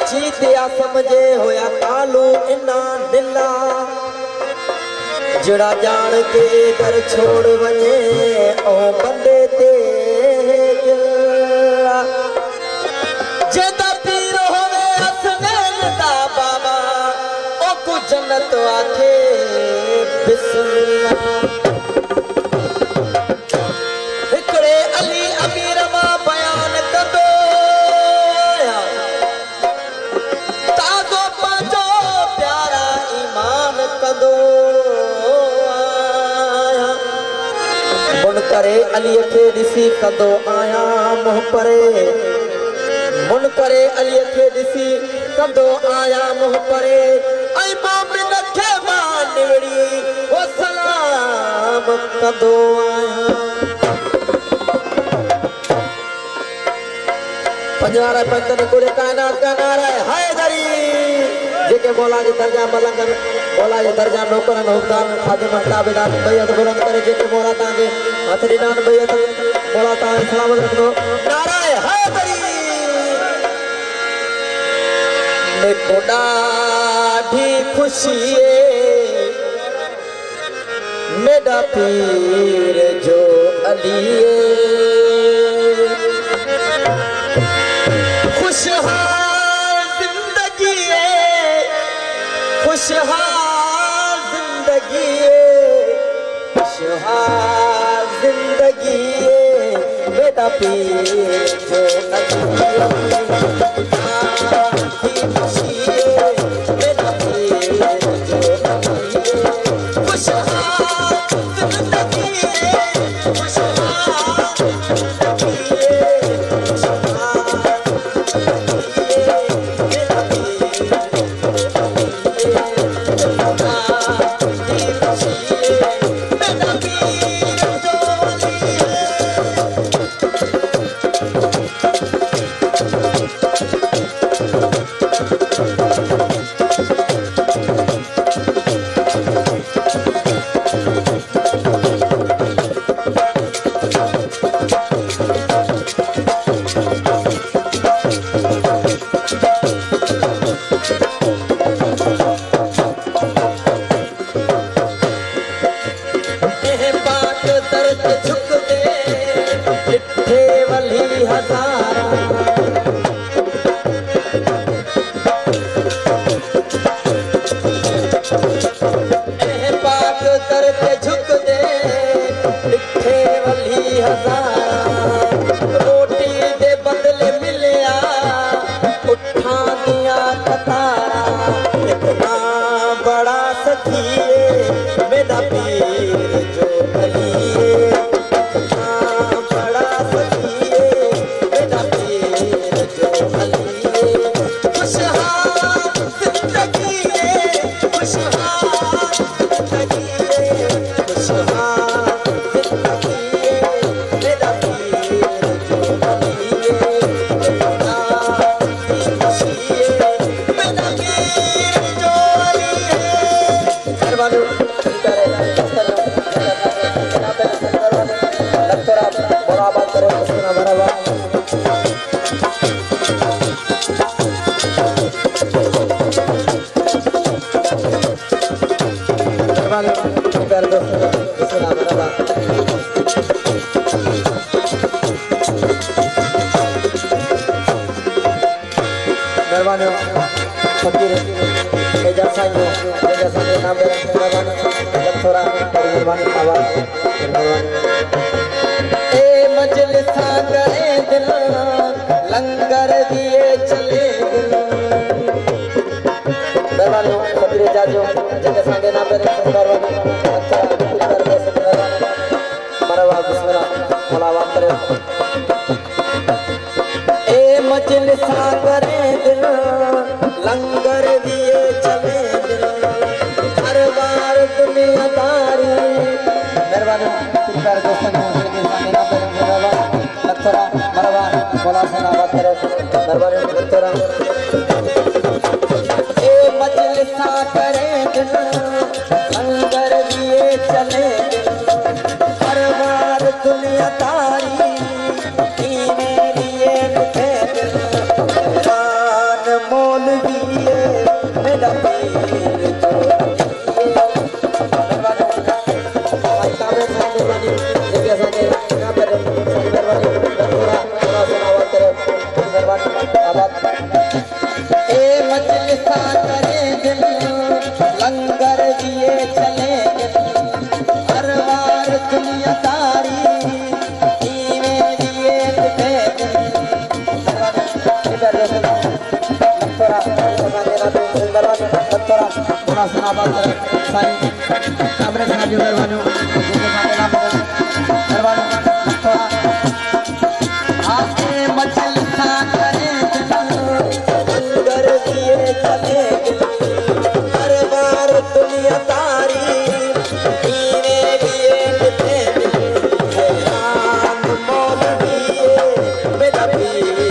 जीतिया समझे होया कालू इना नीला जड़ा जान के घर छोड़ वने ओ बंदे ते जेदा पीर होवे असनैन दा बाबा ओ को जन्नत आखे बिस्मिल्लाह हिकड़े अली अमीर मा बयान कदो तादो पांजो प्यारा ईमान कदो मुन करे अली के दिसी कदो आया मुह परे मुन करे अली के दिसी कदो आया मुह परे आई मोमिन के मान निवड़ी वो सलाम कदो आया पंजवारा पंतन कुरे कायनात का नारा है हैदरी जेके मौला जी दर्जा मलंगन मौला जी दर्जा नौकर नौकदार खादिम ताबेदार बैयत बुलंद करे जेके मौला तांगे हथरी नान बैयत मौला तांगे सलामत रखो नारा है हैदरी ने कोडा ढी खुशी मेरा पीर जो अली खुशहाल जिंदगी खुशहाल जिंदगी खुशहाल जिंदगी बेटा पीर जो रोटी दे बदले मिलिया उठा दिया कतारा इतना बड़ा सखी मेरा पीर जो अली इतना बड़ा सखी मेरा पीर जो अली खुशहाल जिंदगी खुशहाल जिंदगी खुशहाल फकीर एजाज साईं नाम थोड़ा आवाज ए मजलिसा करे दिल लंगर दिए चले दिल मेहरबानी फकीर एजाज जगह सांगे नाम मरवा बिस्मिल्लाह मलावा करे ए मजलिसा करे दिल लंगर दिए चले दिल हर बार दुनियादारी मेहरबानी पितर दोस्तों के सामने ना पर मेहरबान लखरा मरवान बोला सना बात करे मेहरबानी लखरा ए मजलिसा करे दिल लंगर दिए चले हर बार दुनियादारी दीने दिए मुझे मौला तारी इवें दिए किथे सुना बात सारी कामरे साहब जो मेहरबानी आके मचल सा करे लंगर दिए चले हर बार दुनिया तारी इने दिए किथे जान मोल दिए मेरा पीर